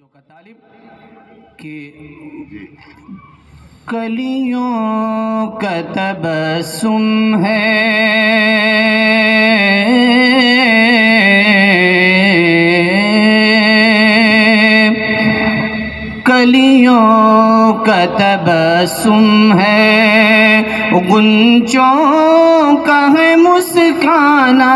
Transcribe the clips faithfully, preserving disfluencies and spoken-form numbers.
توجہ کا طالب کہ کلیوں کا تبسم ہے، کلیوں کا تبسم ہے، غنچوں کا ہے مسکانہ،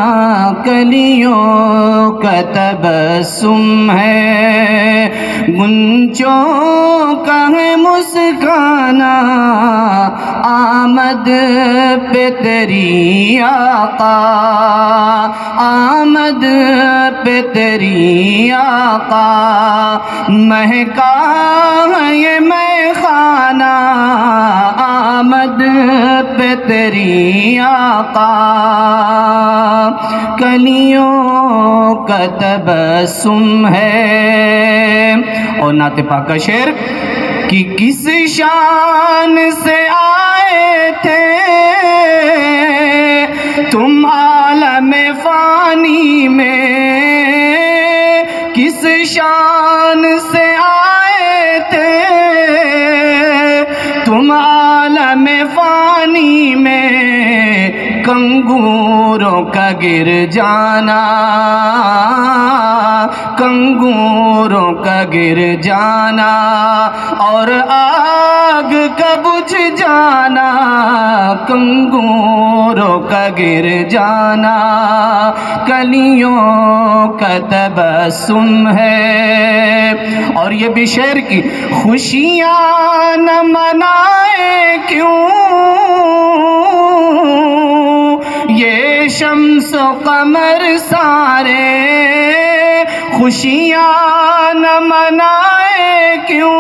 کلیوں کا تبسم ہے، غنچوں کا ہے مسکانہ، آمد پہ تیری آقا، آمد پہ تیری آقا، مہکا ہے یہ میخانہ، آمد پہ تیری آقا، کلیوں کا تبسم ہے۔ اور نعت پاک کا شعر کہ کس شان سے آئے تھے تم عالم فانی میں، کس شان سے آئے تھے تم عالم فانی میں، کنگوروں کا گر جانا، کنگوروں کا گر جانا، اور آگ کا بجھ جانا، کنگوروں کا گر جانا، کلیوں کا تبسم ہے۔ اور یہ بھی شعر کی خوشیاں نہ منائے کیوں یہ شمس و قمر سارے، خوشیاں نہ منائے کیوں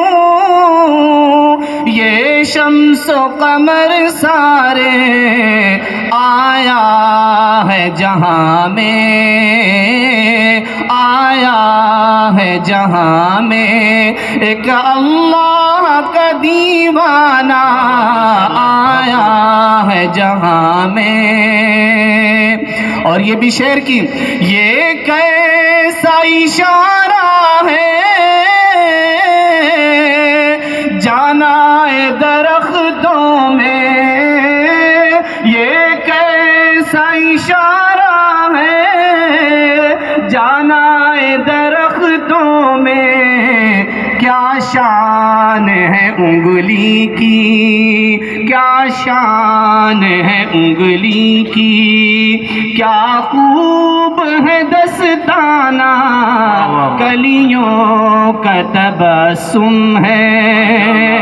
یہ شمس و قمر سارے، آیا ہے جہاں میں، آیا ہے جہاں میں ایک اللہ کا دیوانہ، آیا ہے جہاں میں۔ اور یہ بھی شعر کی یہ کیسا اشارہ ہے، جانا ہے درختوں میں، یہ کیسا اشارہ ہے، جانا ہے درختوں میں، کیا شان ہے انگلی کی، کیا شان ہے انگلی کی، کیا خوب ہے دستانہ، کلیوں کا تبسم ہے،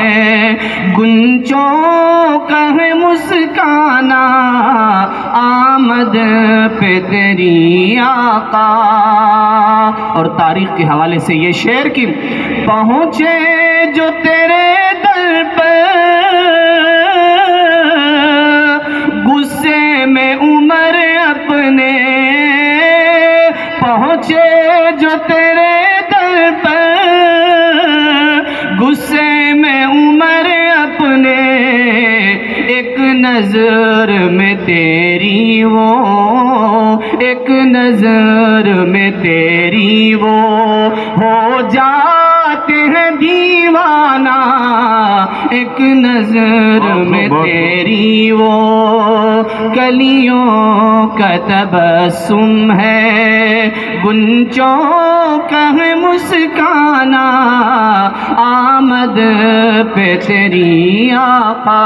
گنچوں کا ہے مسکانہ، آمد پہ تیری آقا۔ اور تاریخ کے حوالے سے یہ شعر کی پہنچے جو تیرے در پر غصے میں عمر اپنے، پہنچے جو تیرے در پر غصے میں عمر اپنے، ایک نظر میں تیری وہ، ایک نظر میں تیری وہ ہو جاتے ہیں دیوانہ، ایک نظر میں تیری وہ، کلیوں کا تبسم ہے، گنچوں کا ہے مسکانہ، آمد پہ تیری آقا۔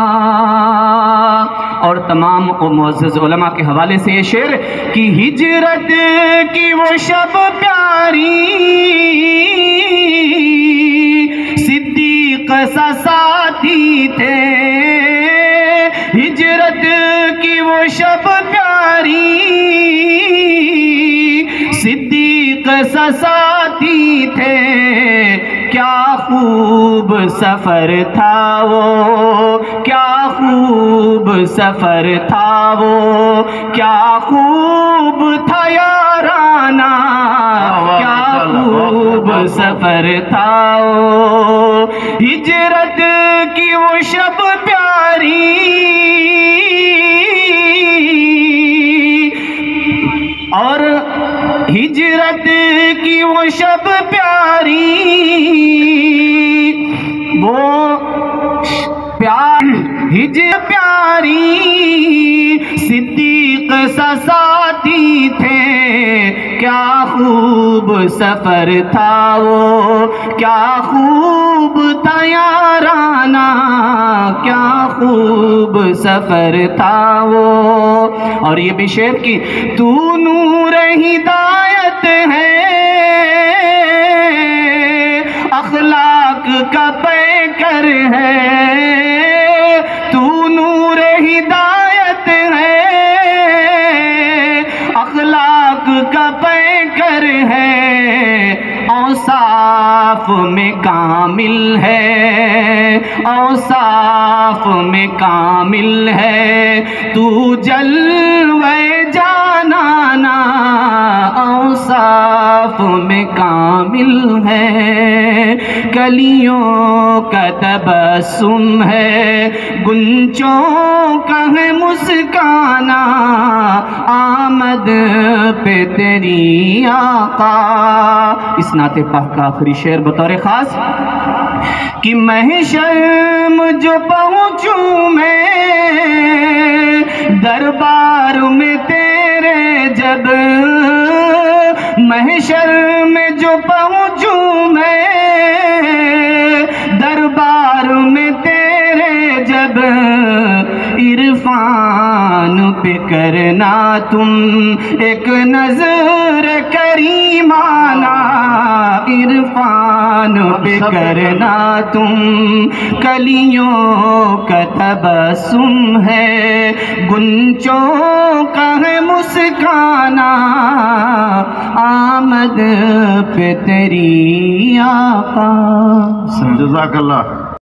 اور تمام و معزز علماء کے حوالے سے یہ شعر کہ ہجرت کی وہ شب پیاری، صدیق سا ساتھی تھے، ہجرت کی وہ شب پیاری، صدیق سا ساتھی تھے، کیا خوب سفر تھا وہ، کیا خوب سفر تھا وہ، کیا خوب تھا یارانہ، کیا خوب سفر تھا وہ، ہجرت کی وہ شب پیاری، اور ہجرت کی وہ شب پیاری، وہ پیار ہجر پیاری، صدیق سا ساتھی تھے، کیا خوب سفر تھا وہ، کیا خوب تھا یارانہ، کیا خوب سفر تھا وہ۔ اور یہ بھی شعر کی تو نور ہدایت ہے، اخلاق کا پیکر ہے، تو نور ہدایت ہے، اخلاق کا پیکر ہے، اوصاف میں کامل ہے، اوصاف میں کامل ہے، تو جلوے جانانا اوصاف میں کامل ہے، کلیوں کا تبسم ہے، گنچوں کا ہے مسکانہ، آمد پہ تیری آقا۔ اس نعت پاک کا آخری شعر بطور خاص کہ محشر جو پہنچوں میں دربار میں تیرے، جب محشر میں جو پہنچوں میں دربار میں تیرے، جب عرفان پہ کرنا تم ایک نظر کریمانہ، عرفان پہ کرنا تم، کلیوں کا تبسم ہے، گنچوں کا ہے مسکانہ، آمد پہ تیری آقا۔ جزاک اللہ۔